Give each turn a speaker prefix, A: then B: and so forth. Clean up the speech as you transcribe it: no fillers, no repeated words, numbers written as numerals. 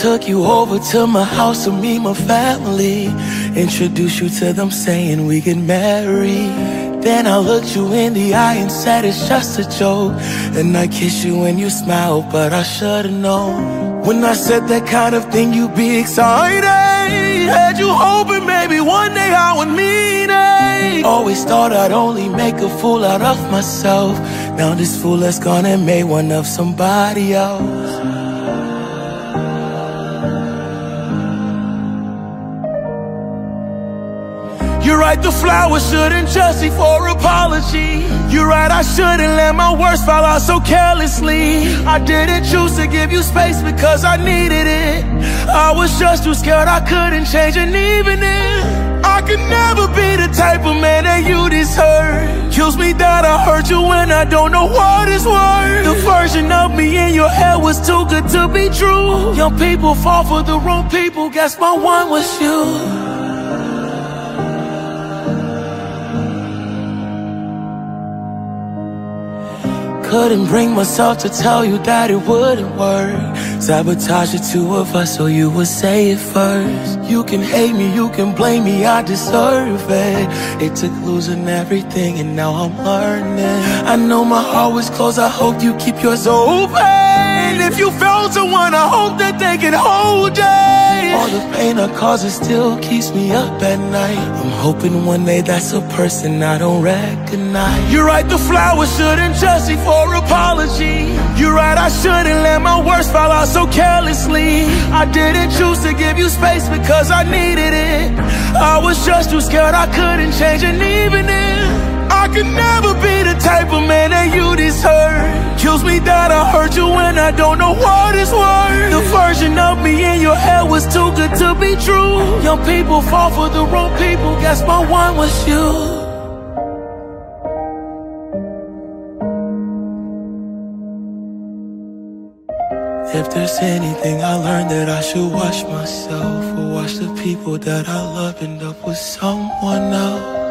A: took you over to my house to meet my family, introduced you to them saying we get married. Then I looked you in the eye and said it's just a joke, and I kissed you and you smiled, but I should've known. When I said that kind of thing, you'd be excited. Had you hoping maybe one day I would mean it. Always thought I'd only make a fool out of myself. Now this fool has gone and made one of somebody else. You're right, the flowers shouldn't just be for apology. You're right, I shouldn't let my words fall out so carelessly. I didn't choose to give you space because I needed it. I was just too scared I couldn't change, and even if I could never be the type of man that you deserve. Kills me that I hurt you when I don't know what it's worth. The version of me in your head was too good to be true. Young people fall for the wrong people, guess my one was you. Couldn't bring myself to tell you that it wouldn't work. Sabotage the two of us so you would say it first. You can hate me, you can blame me, I deserve it. It took losing everything and now I'm learning. I know my heart was closed, I hope you keep yours open. If you found someone, I hope that they can hold you. All the pain I cause, it still keeps me up at night. I'm hoping one day that's a person I don't recognize. You're right, the flowers shouldn't just be for apology. You're right, I shouldn't let my words fall out so carelessly. I didn't choose to give you space because I needed it. I was just too scared I couldn't change, and even if I could never be the type of man that you deserve. Kills me that I hurt you when I don't know what it's worth. The version of me in your head was too good to be true. Young people fall for the wrong people, guess my one was you. If there's anything I learned, that I should watch myself, or watch the people that I love end up with someone else.